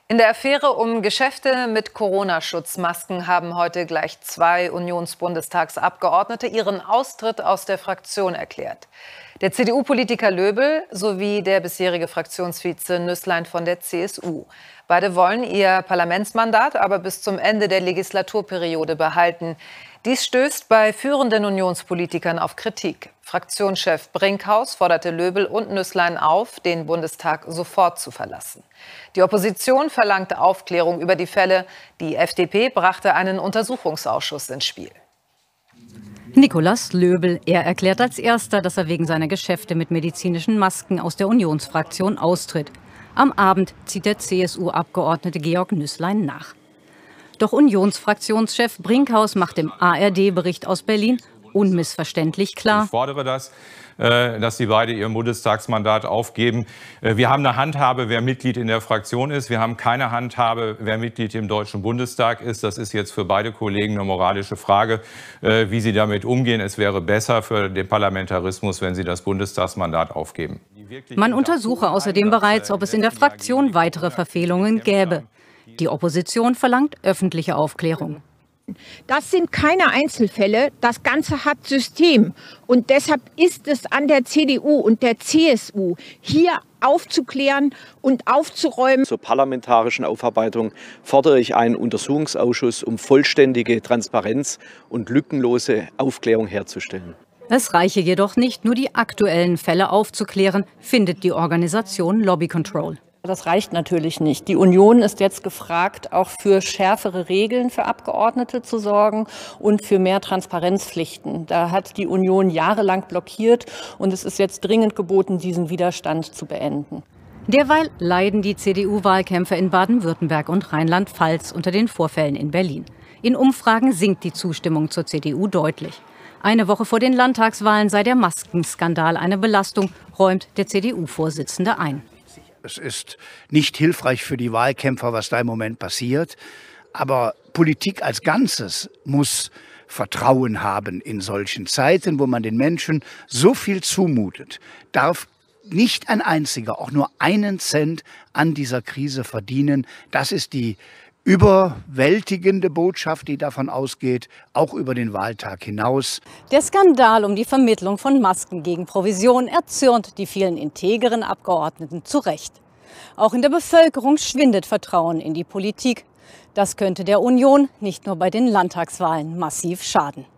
In der Affäre um Geschäfte mit Corona-Schutzmasken haben heute gleich 2 Unionsbundestagsabgeordnete ihren Austritt aus der Fraktion erklärt. Der CDU-Politiker Löbel sowie der bisherige Fraktionsvize Nüßlein von der CSU. Beide wollen ihr Parlamentsmandat aber bis zum Ende der Legislaturperiode behalten. Dies stößt bei führenden Unionspolitikern auf Kritik. Fraktionschef Brinkhaus forderte Löbel und Nüßlein auf, den Bundestag sofort zu verlassen. Die Opposition verlangte Aufklärung über die Fälle. Die FDP brachte einen Untersuchungsausschuss ins Spiel. Nikolaus Löbel, er erklärt als Erster, dass er wegen seiner Geschäfte mit medizinischen Masken aus der Unionsfraktion austritt. Am Abend zieht der CSU-Abgeordnete Georg Nüßlein nach. Doch Unionsfraktionschef Brinkhaus macht im ARD-Bericht aus Berlin unmissverständlich klar: Ich fordere das, dass Sie beide Ihr Bundestagsmandat aufgeben. Wir haben eine Handhabe, wer Mitglied in der Fraktion ist. Wir haben keine Handhabe, wer Mitglied im Deutschen Bundestag ist. Das ist jetzt für beide Kollegen eine moralische Frage, wie sie damit umgehen. Es wäre besser für den Parlamentarismus, wenn Sie das Bundestagsmandat aufgeben. Man untersuche außerdem bereits, ob es in der Fraktion weitere Verfehlungen gäbe. Die Opposition verlangt öffentliche Aufklärung. Das sind keine Einzelfälle, das Ganze hat System. Und deshalb ist es an der CDU und der CSU, hier aufzuklären und aufzuräumen. Zur parlamentarischen Aufarbeitung fordere ich einen Untersuchungsausschuss, um vollständige Transparenz und lückenlose Aufklärung herzustellen. Es reiche jedoch nicht, nur die aktuellen Fälle aufzuklären, findet die Organisation Lobby Control. Das reicht natürlich nicht. Die Union ist jetzt gefragt, auch für schärfere Regeln für Abgeordnete zu sorgen und für mehr Transparenzpflichten. Da hat die Union jahrelang blockiert und es ist jetzt dringend geboten, diesen Widerstand zu beenden. Derweil leiden die CDU-Wahlkämpfer in Baden-Württemberg und Rheinland-Pfalz unter den Vorfällen in Berlin. In Umfragen sinkt die Zustimmung zur CDU deutlich. Eine Woche vor den Landtagswahlen sei der Maskenskandal eine Belastung, räumt der CDU-Vorsitzende ein. Es ist nicht hilfreich für die Wahlkämpfer, was da im Moment passiert. Aber Politik als Ganzes muss Vertrauen haben in solchen Zeiten, wo man den Menschen so viel zumutet. Darf nicht ein einziger, auch nur einen Cent an dieser Krise verdienen. Das ist die überwältigende Botschaft, die davon ausgeht, auch über den Wahltag hinaus. Der Skandal um die Vermittlung von Masken gegen Provision erzürnt die vielen integeren Abgeordneten zu Recht. Auch in der Bevölkerung schwindet Vertrauen in die Politik. Das könnte der Union nicht nur bei den Landtagswahlen massiv schaden.